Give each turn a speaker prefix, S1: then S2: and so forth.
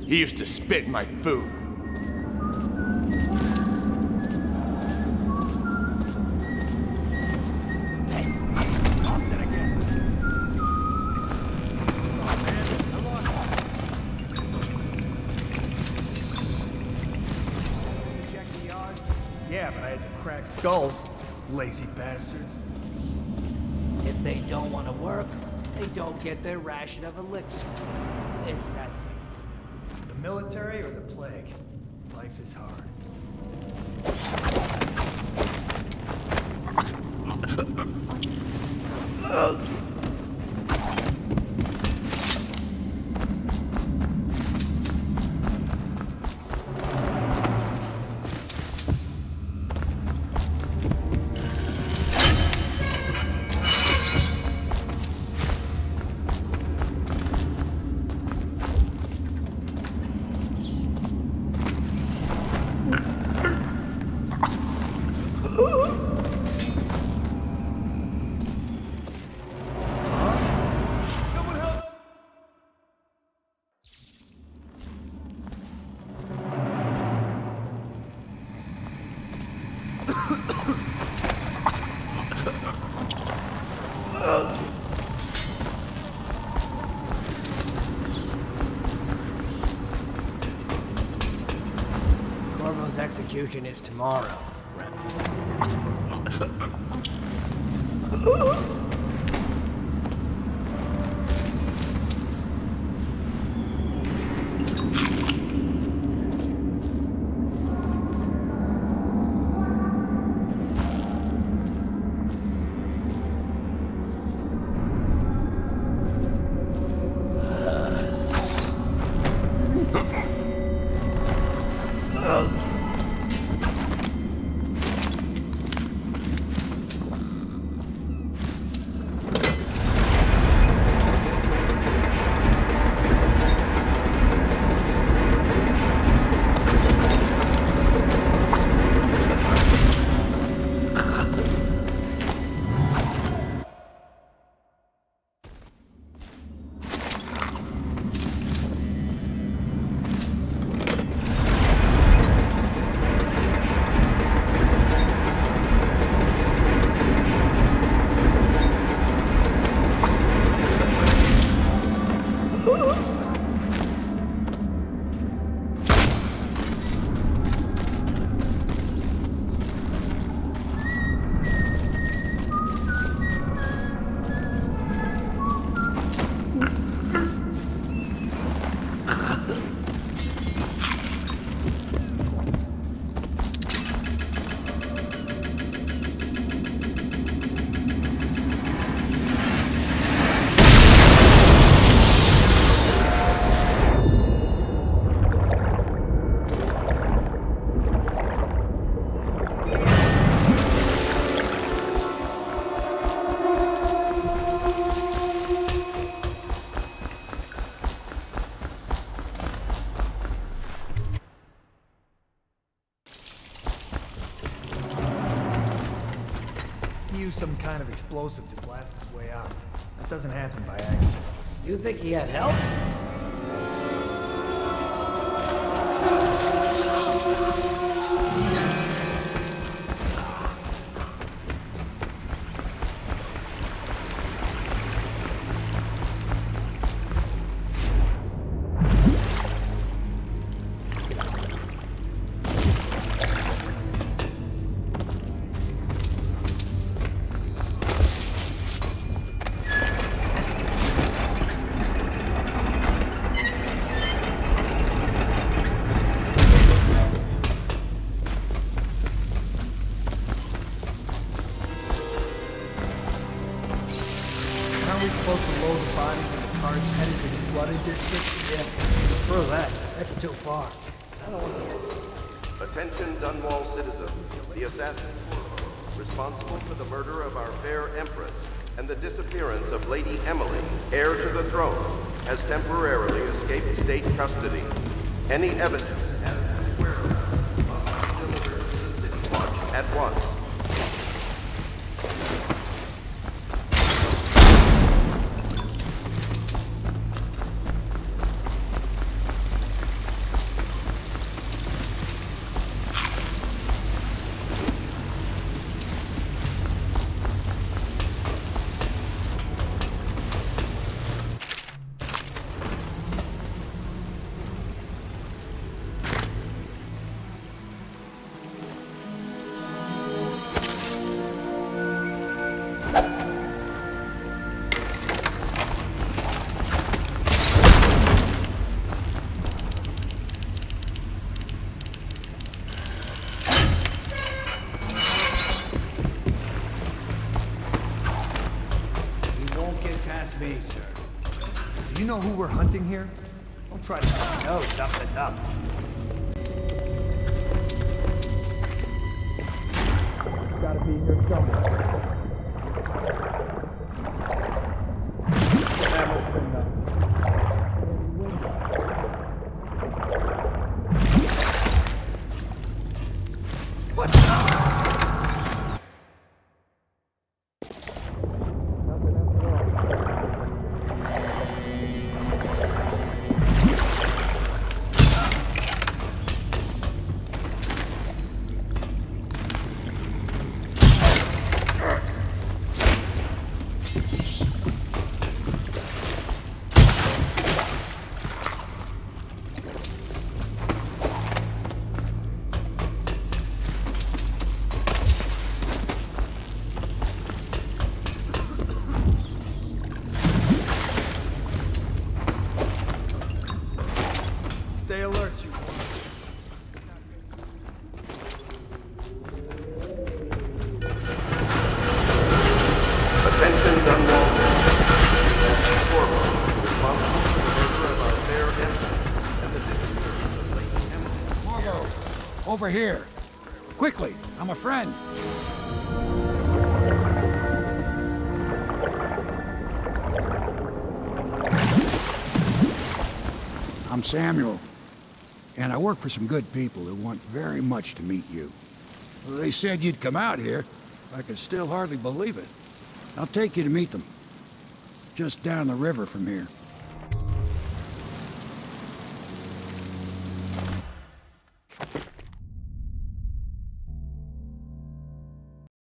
S1: He used to spit in my food.
S2: Yeah, but I had to crack skulls. Lazy bastards.
S3: If they don't want to work, they don't get their ration of elixir. It's that simple.
S2: The military or the plague? Life is hard.
S3: Corvo's execution is tomorrow, Rep.
S2: Some kind of explosive to blast his way out. That doesn't happen by accident.
S3: You think he had help? That's too far. I don't want to...
S4: Attention, Dunwall citizens. The assassin, responsible for the murder of our fair Empress and the disappearance of Lady Emily, heir to the throne, has temporarily escaped state custody. Any evidence as to his whereabouts must be delivered to the City Watch at once.
S2: know who we're hunting here? Don't try to know something's up. Gotta be here somewhere. Stay alert, you.
S4: Attention, Dunwall. Foremost, responsible for the murder of our fair empress and the disappearance of Lady Emily.
S5: Margot, over here. Quickly, I'm a friend. I'm Samuel, and I work for some good people who want very much to meet you. They said you'd come out here. I can still hardly believe it. I'll take you to meet them. Just down the river from here.